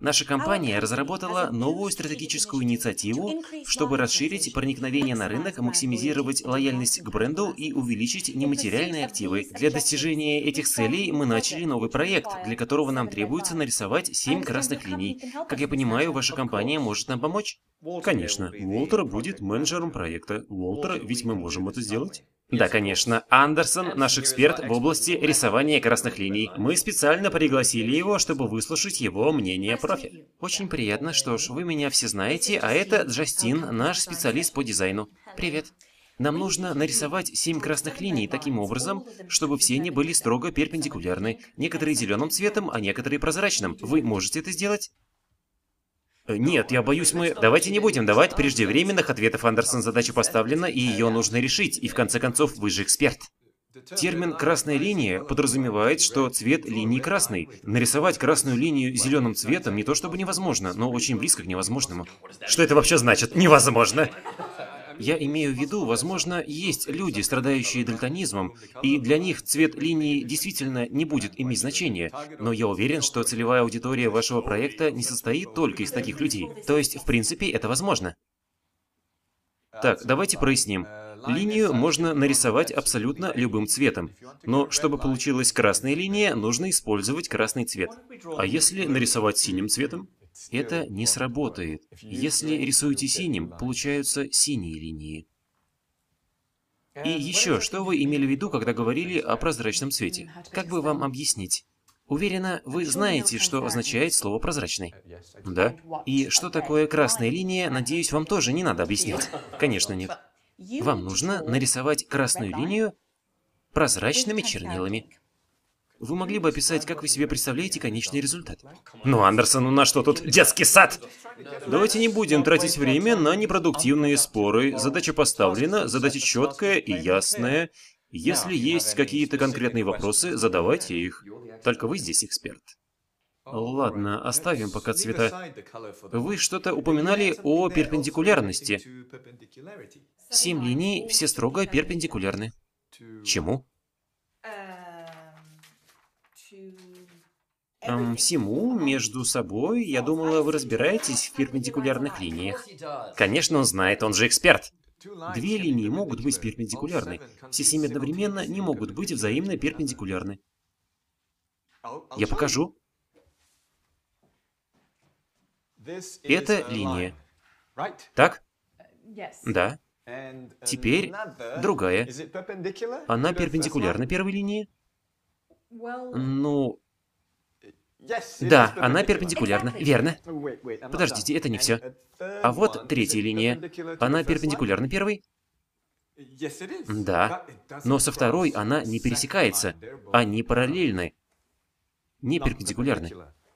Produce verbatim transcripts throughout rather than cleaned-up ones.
Наша компания разработала новую стратегическую инициативу, чтобы расширить проникновение на рынок, максимизировать лояльность к бренду и увеличить нематериальные активы. Для достижения этих целей мы начали новый проект, для которого нам требуется нарисовать семь красных линий. Как я понимаю, ваша компания может нам помочь? Конечно. Уолтер будет менеджером проекта. Уолтер, ведь мы можем это сделать. Да, конечно. Андерсон – наш эксперт в области рисования красных линий. Мы специально пригласили его, чтобы выслушать его мнение профи. Очень приятно, что ж, вы меня все знаете, а это Джастин, наш специалист по дизайну. Привет. Нам нужно нарисовать семь красных линий таким образом, чтобы все они были строго перпендикулярны. Некоторые зеленым цветом, а некоторые прозрачным. Вы можете это сделать? Нет, я боюсь, мы... Давайте не будем давать преждевременных ответов, Андерсон. Задача поставлена, и ее нужно решить. И в конце концов, вы же эксперт. Термин «красная линия» подразумевает, что цвет линии красный. Нарисовать красную линию зеленым цветом не то чтобы невозможно, но очень близко к невозможному. Что это вообще значит? Невозможно! Я имею в виду, возможно, есть люди, страдающие дальтонизмом, и для них цвет линии действительно не будет иметь значения, но я уверен, что целевая аудитория вашего проекта не состоит только из таких людей. То есть, в принципе, это возможно. Так, давайте проясним. Линию можно нарисовать абсолютно любым цветом, но чтобы получилась красная линия, нужно использовать красный цвет. А если нарисовать синим цветом? Это не сработает. Если рисуете синим, получаются синие линии. И еще, что вы имели в виду, когда говорили о прозрачном цвете? Как бы вам объяснить? Уверена, вы знаете, что означает слово «прозрачный». Да? И что такое красная линия, надеюсь, вам тоже не надо объяснять. Конечно, нет. Вам нужно нарисовать красную линию прозрачными чернилами. Вы могли бы описать, как вы себе представляете конечный результат? Ну, Андерсон, у нас что тут, детский сад? Давайте не будем тратить время на непродуктивные споры. Задача поставлена, задача четкая и ясная. Если есть какие-то конкретные вопросы, задавайте их. Только вы здесь эксперт. Ладно, оставим пока цвета. Вы что-то упоминали о перпендикулярности. Семь линий все строго перпендикулярны. Чему? Эм, всему между собой, я думала, вы разбираетесь в перпендикулярных линиях. Конечно, он знает, он же эксперт. Две линии могут быть перпендикулярны. Все семь одновременно не могут быть взаимно перпендикулярны. Я покажу. Это линия. Так? Да. Теперь другая. Она перпендикулярна первой линии? Ну... Да, она перпендикулярна, верно. Подождите, это не все. А вот третья линия. Она перпендикулярна первой? Да. Но со второй она не пересекается. Они параллельны. Не перпендикулярны.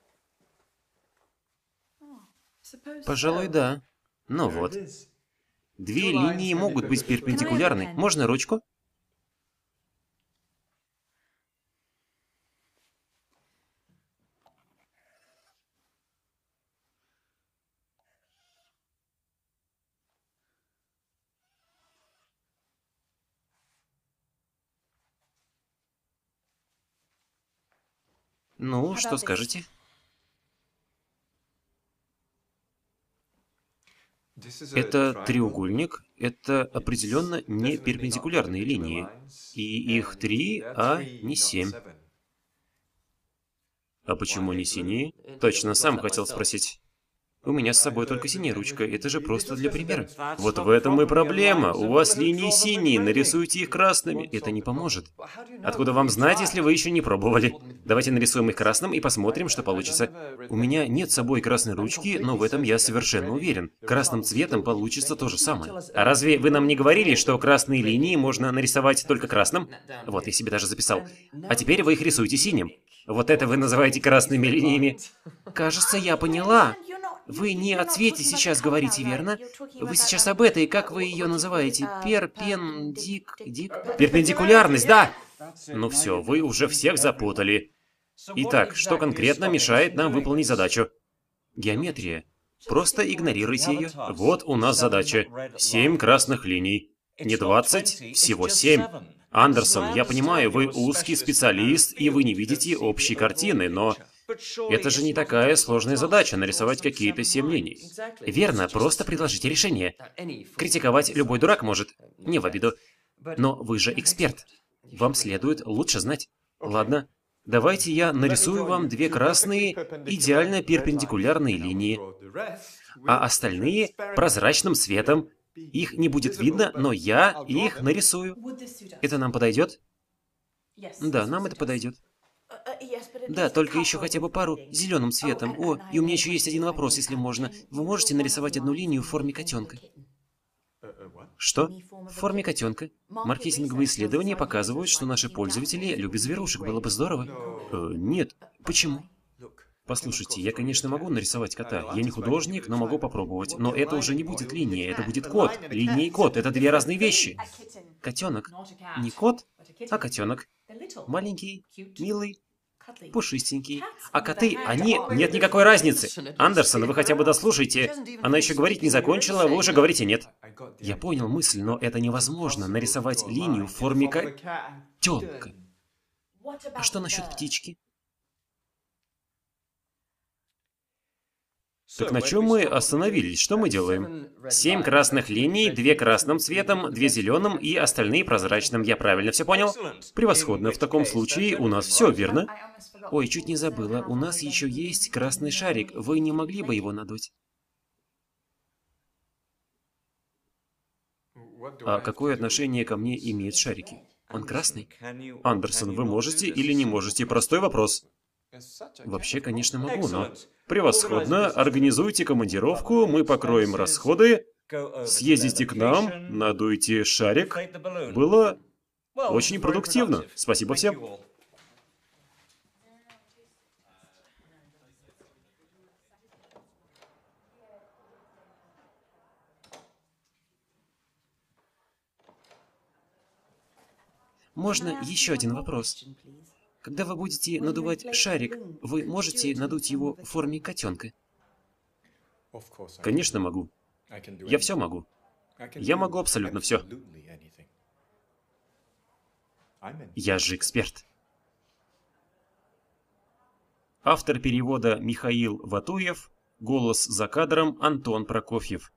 Пожалуй, да. Ну вот. Две линии могут быть перпендикулярны. Можно ручку? Ну, что скажете? Это треугольник, это определенно не перпендикулярные линии. И их три, а не семь. А почему не синие? Точно, сам хотел спросить. У меня с собой только синяя ручка, это же просто для примера. Вот в этом и проблема. У вас линии синие, нарисуйте их красными. Это не поможет. Откуда вам знать, если вы еще не пробовали? Давайте нарисуем их красным и посмотрим, что получится. У меня нет с собой красной ручки, но в этом я совершенно уверен. Красным цветом получится то же самое. А разве вы нам не говорили, что красные линии можно нарисовать только красным? Вот, я себе даже записал. А теперь вы их рисуете синим. Вот это вы называете красными линиями. Кажется, я поняла. Вы не о цвете сейчас говорите, верно? Вы сейчас об этой, как вы ее называете? Перпендик... Дик... Перпендикулярность, да! Ну все, вы уже всех запутали. Итак, что конкретно мешает нам выполнить задачу? Геометрия. Просто игнорируйте ее. Вот у нас задача. Семь красных линий. Не двадцать, всего семь. Андерсон, я понимаю, вы узкий специалист, и вы не видите общей картины, но... Это же не такая сложная задача — нарисовать какие-то семь линий. Верно, просто предложите решение. Критиковать любой дурак может, не в обиду. Но вы же эксперт. Вам следует лучше знать. Ладно, давайте я нарисую вам две красные, идеально перпендикулярные линии, а остальные прозрачным цветом. Их не будет видно, но я их нарисую. Это нам подойдет? Да, нам это подойдет. Да, только еще хотя бы пару зеленым цветом. О, и у меня еще есть один вопрос, если можно. Вы можете нарисовать одну линию в форме котенка? Что? В форме котенка. Маркетинговые исследования показывают, что наши пользователи любят зверушек. Было бы здорово. Э, нет. Почему? Послушайте, я, конечно, могу нарисовать кота. Я не художник, но могу попробовать. Но это уже не будет линия, это будет кот. Линия и кот — это две разные вещи. Котенок. Не кот, а котенок. Маленький, милый, пушистенький. А коты, они... Нет никакой разницы. Андерсон, вы хотя бы дослушайте. Она еще говорить не закончила, а вы уже говорите нет. Я понял мысль, но это невозможно — нарисовать линию в форме котенка. А что насчет птички? Так на чем мы остановились? Что мы делаем? Семь красных линий, две красным цветом, две зеленым и остальные прозрачным. Я правильно все понял? Превосходно. В таком случае у нас все верно. Ой, чуть не забыла. У нас еще есть красный шарик. Вы не могли бы его надуть? А какое отношение ко мне имеют шарики? Он красный? Андерсон, вы можете или не можете? Простой вопрос. Вообще, конечно, могу, но... Превосходно. Организуйте командировку, мы покроем расходы. Съездите к нам, надуйте шарик. Было очень продуктивно. Спасибо всем. Можно еще один вопрос? Когда вы будете надувать шарик, вы можете надуть его в форме котенка? Конечно, могу. Я все могу. Я могу абсолютно все. Я же эксперт. Автор перевода Михаил Ватуев, голос за кадром Антон Прокофьев.